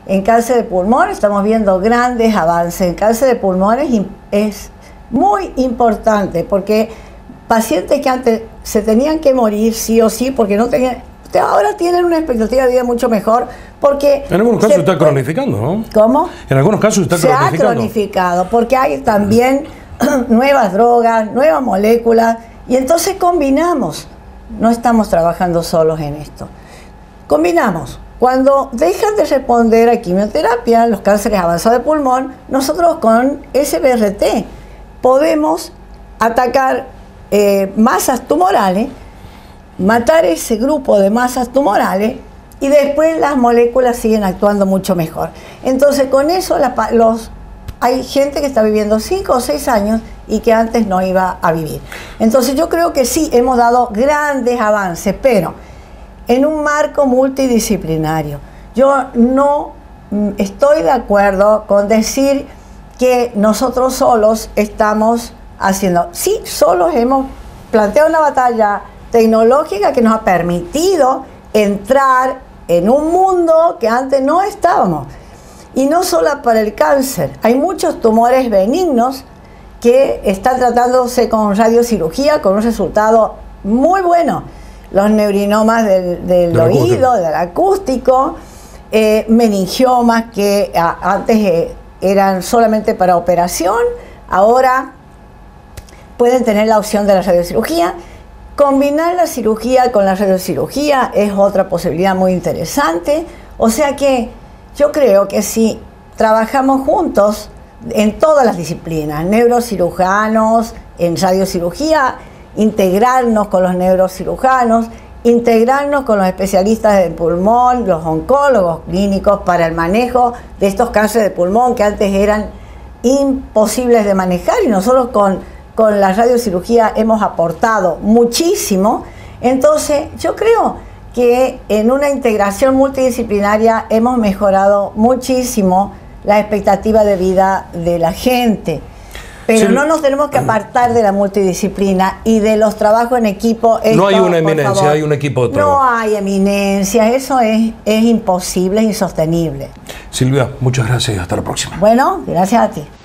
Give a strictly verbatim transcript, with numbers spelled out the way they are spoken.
En cáncer de pulmón estamos viendo grandes avances. En cáncer de pulmón es, es muy importante porque pacientes que antes se tenían que morir sí o sí porque no tenían, ahora tienen una expectativa de vida mucho mejor porque... En algunos casos se está cronificando, ¿no? ¿Cómo? En algunos casos está se cronificando. Se ha cronificado porque hay también nuevas drogas, nuevas moléculas y entonces combinamos. No estamos trabajando solos en esto. Combinamos. Cuando dejan de responder a quimioterapia, los cánceres avanzados de pulmón, nosotros con S B R T podemos atacar eh, masas tumorales, matar ese grupo de masas tumorales y después las moléculas siguen actuando mucho mejor. Entonces con eso la, los, hay gente que está viviendo cinco o seis años y que antes no iba a vivir. Entonces yo creo que sí, hemos dado grandes avances, pero en un marco multidisciplinario. Yo no estoy de acuerdo con decir que nosotros solos estamos haciendo. Sí, solos hemos planteado una batalla tecnológica que nos ha permitido entrar en un mundo que antes no estábamos. Y no solo para el cáncer, hay muchos tumores benignos que están tratándose con radiocirugía con un resultado muy bueno. Los neurinomas del, del de oído, del acústico, eh, meningiomas que a, antes eh, eran solamente para operación, ahora pueden tener la opción de la radiocirugía. Combinar la cirugía con la radiocirugía es otra posibilidad muy interesante. O sea que yo creo que si trabajamos juntos en todas las disciplinas, neurocirujanos, en radiocirugía, integrarnos con los neurocirujanos, integrarnos con los especialistas de pulmón, los oncólogos clínicos para el manejo de estos cánceres de pulmón que antes eran imposibles de manejar y nosotros con, con la radiocirugía hemos aportado muchísimo. Entonces yo creo que en una integración multidisciplinaria hemos mejorado muchísimo la expectativa de vida de la gente. Pero sí, no nos tenemos que apartar de la multidisciplina y de los trabajos en equipo. Esto, no hay una eminencia, hay un equipo de trabajo. No hay eminencia, eso es, es imposible, es insostenible. Silvia, muchas gracias, hasta la próxima. Bueno, gracias a ti.